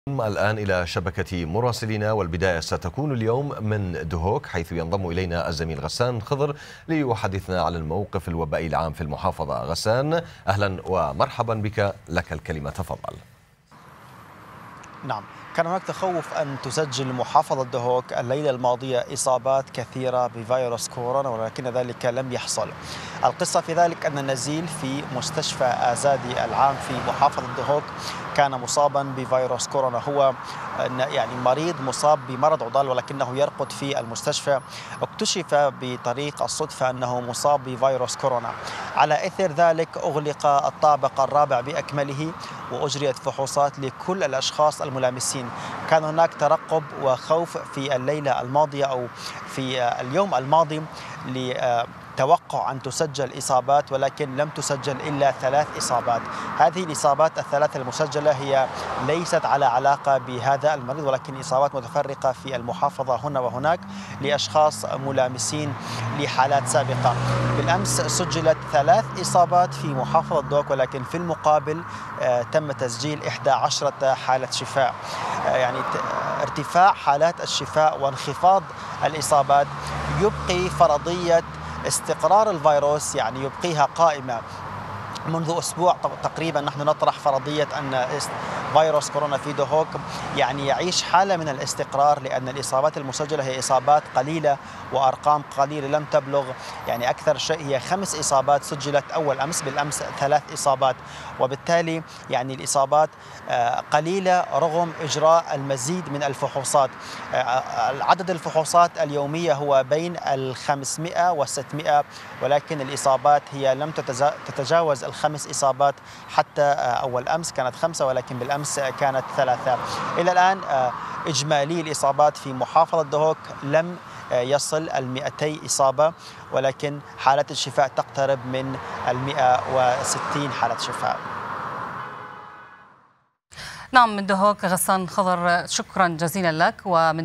الآن إلى شبكة مراسلين، والبداية ستكون اليوم من دهوك، حيث ينضم إلينا الزميل غسان خضر ليحدثنا عن الموقف الوبائي العام في المحافظة. غسان، أهلا ومرحبا بك، لك الكلمة، تفضل. نعم، كان هناك تخوف أن تسجل محافظة دهوك الليلة الماضية إصابات كثيرة بفيروس كورونا، ولكن ذلك لم يحصل. القصة في ذلك أن النزيل في مستشفى آزادي العام في محافظة دهوك كان مصابا بفيروس كورونا. هو مريض مصاب بمرض عضال ولكنه يرقد في المستشفى. اكتشف بطريق الصدفة أنه مصاب بفيروس كورونا. على إثر ذلك أغلق الطابق الرابع بأكمله وأجريت فحوصات لكل الأشخاص الملامسين. كان هناك ترقب وخوف في الليلة الماضية أو في اليوم الماضي توقع أن تسجل إصابات، ولكن لم تسجل إلا 3 إصابات. هذه الإصابات الثلاثة المسجلة هي ليست على علاقة بهذا المريض، ولكن إصابات متفرقة في المحافظة هنا وهناك لأشخاص ملامسين لحالات سابقة. بالأمس سجلت 3 إصابات في محافظة دهوك، ولكن في المقابل تم تسجيل 11 حالة شفاء. ارتفاع حالات الشفاء وانخفاض الإصابات يبقي فرضية استقرار الفيروس، يبقيها قائمة. منذ أسبوع تقريبا نحن نطرح فرضية أن فيروس كورونا في دهوك يعيش حالة من الاستقرار، لأن الإصابات المسجلة هي إصابات قليلة وأرقام قليلة لم تبلغ، أكثر شيء هي 5 إصابات سجلت أول أمس، بالأمس 3 إصابات، وبالتالي الإصابات قليلة رغم إجراء المزيد من الفحوصات. عدد الفحوصات اليومية هو بين 500 و600، ولكن الإصابات هي لم تتجاوز 5 إصابات. حتى أول أمس كانت 5، ولكن بالأمس كانت 3. إلى الآن إجمالي الإصابات في محافظة دهوك لم يصل 200 إصابة، ولكن حالات الشفاء تقترب من 160 حالة شفاء. نعم، من دهوك غسان خضر، شكرا جزيلا لك. ومن